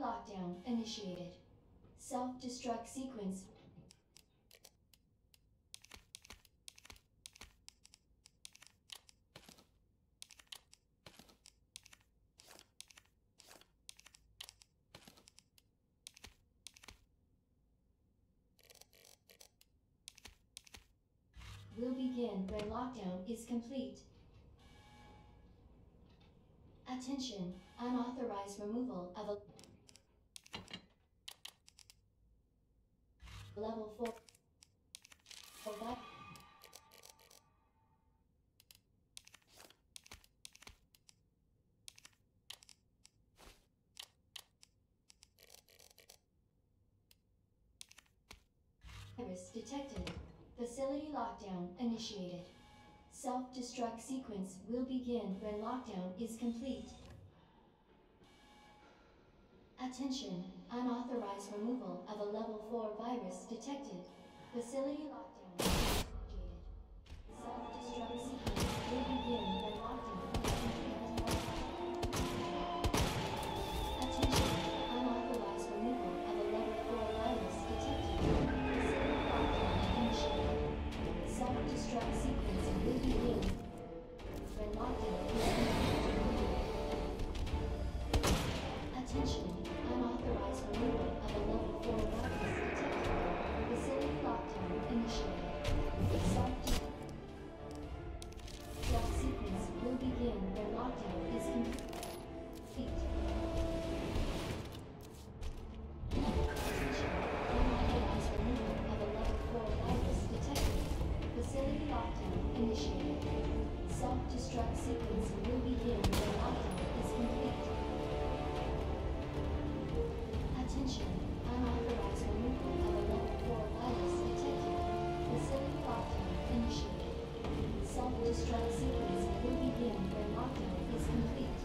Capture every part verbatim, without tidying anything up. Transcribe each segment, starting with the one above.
lockdown initiated. Self-destruct sequence. Will begin when lockdown is complete. Attention, unauthorized removal of a level four vi- virus detected. Facility lockdown initiated. Self-destruct sequence will begin when lockdown is complete. Attention, unauthorized removal of a level four virus detected. Facility lockdown initiated. Self-destruct sequence will begin when lockdown is complete. Attention, unauthorized removal of a level four virus detected. Facility lockdown initiated. Self-destruct sequence will begin when lockdown is complete. Attention, unauthorized removal of a level four virus detected. Facility lockdown initiated. Self-destruct sequence will begin when lockdown is complete. Attention, unauthorized removal of a level four virus detected. Facility lockdown initiated. Self-destruct sequence will begin when lockdown is complete. Attention, unauthorized removal of a level four virus detected. Facility lockdown initiated. Self-destruct sequence will begin when lockdown is complete.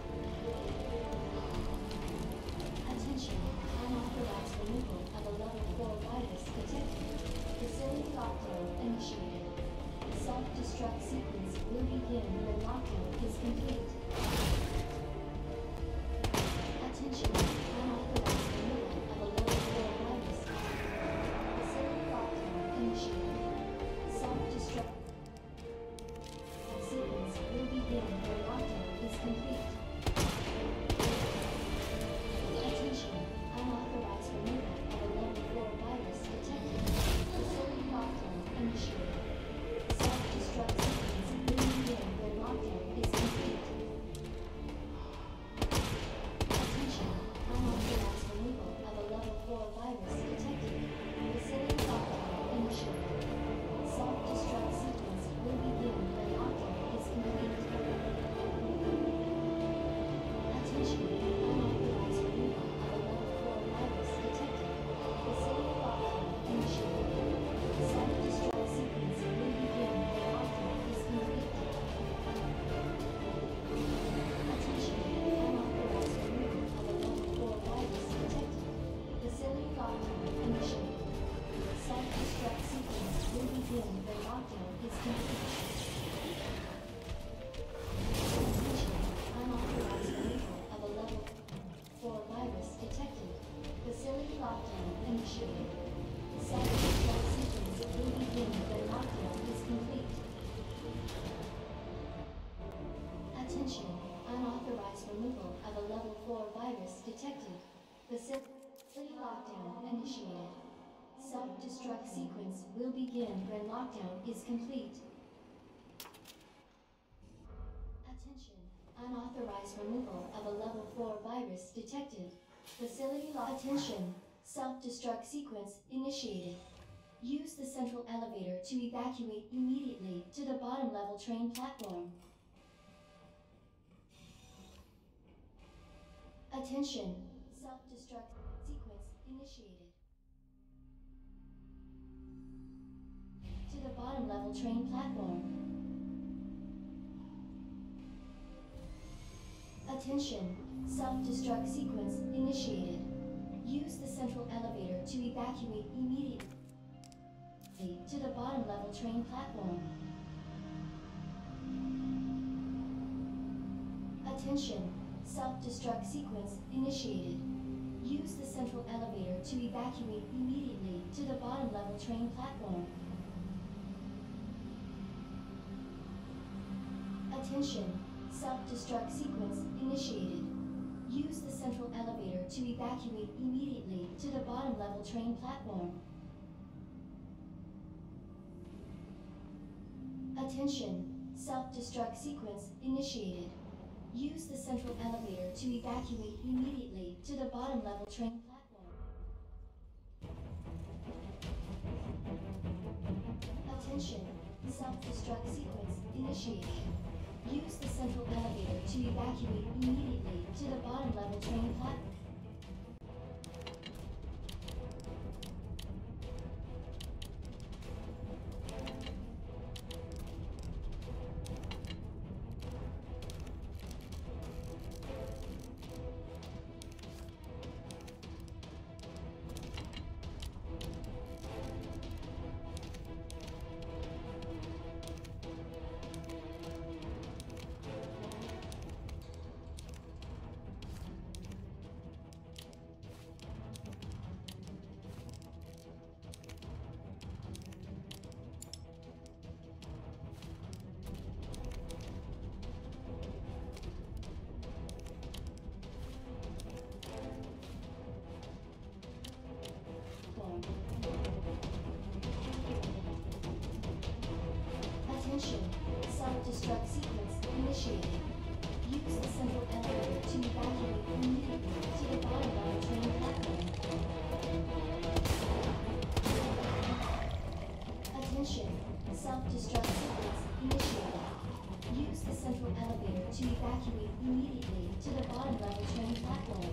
Attention, unauthorized removal of a level four virus detected. Facility lockdown initiated. Self-destruct sequence will begin when lockdown is complete. Attention, unauthorized removal of a level four virus detected. Facility lockdown initiated. Self-destruct sequence will begin when lockdown is complete. Attention, unauthorized removal of a level four virus detected. Facility lockdown initiated. Self-destruct sequence will begin when lockdown is complete. Attention, unauthorized removal of a level four virus detected. Facility lockdown initiated. Self-destruct sequence will begin when lockdown is complete. Attention, unauthorized removal of a level four virus detected. Facility lockdown initiated. Self-destruct sequence will begin when lockdown is complete. Attention, unauthorized removal of a level four virus detected. Facility lockdown initiated. Self-destruct sequence will begin when lockdown is complete. Attention, unauthorized removal of a level four virus detected. Facility lockdown initiated. Self-destruct sequence will begin when lockdown is complete. Attention, unauthorized removal of a level four virus detected. Facility lockdown initiated. Self-destruct sequence will begin when lockdown is complete. Attention, unauthorized removal of a level four virus detected. Facility lock. Attention, self-destruct sequence initiated. Use the central elevator to evacuate immediately to the bottom level train platform. Attention, self-destruct sequence initiated. To the bottom level train platform. Attention, self-destruct sequence initiated. Use the central elevator to evacuate immediately to the bottom level train platform. Attention, self-destruct sequence initiated. Use Use the central elevator to evacuate immediately to the bottom level train platform. Attention, self-destruct sequence initiated. Use the central elevator to evacuate immediately to the bottom level train platform. Attention, self-destruct sequence initiated. Use the central elevator to evacuate immediately to the bottom level train platform. Attention, self-destruct sequence initiated. Use the central elevator to evacuate immediately to the bottom level train platform. Attention, self-destruct sequence initiated. Use the central elevator to evacuate immediately to the bottom level train platform. Attention, self-destruct sequence initiated. Use the central elevator to evacuate immediately to the bottom level train platform.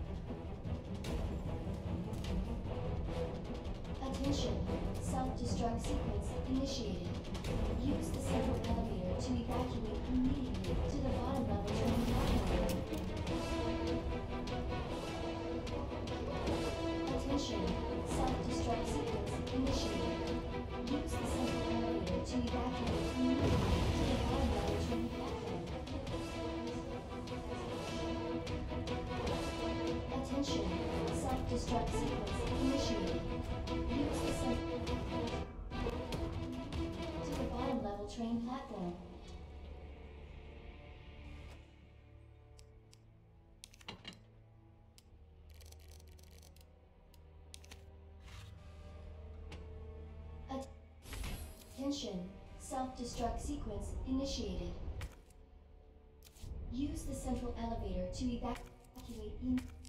Attention, self-destruct sequence initiated. Use the central elevator to evacuate immediately to the bottom level train platform. Attention, self-destruct sequence initiated. Use the central elevator to evacuate immediately to the bottom level train platform. Attention, self-destruct sequence initiated. Use the central to the bottom level train platform. Attention, self-destruct sequence initiated. Use the central elevator to evacuate immediately.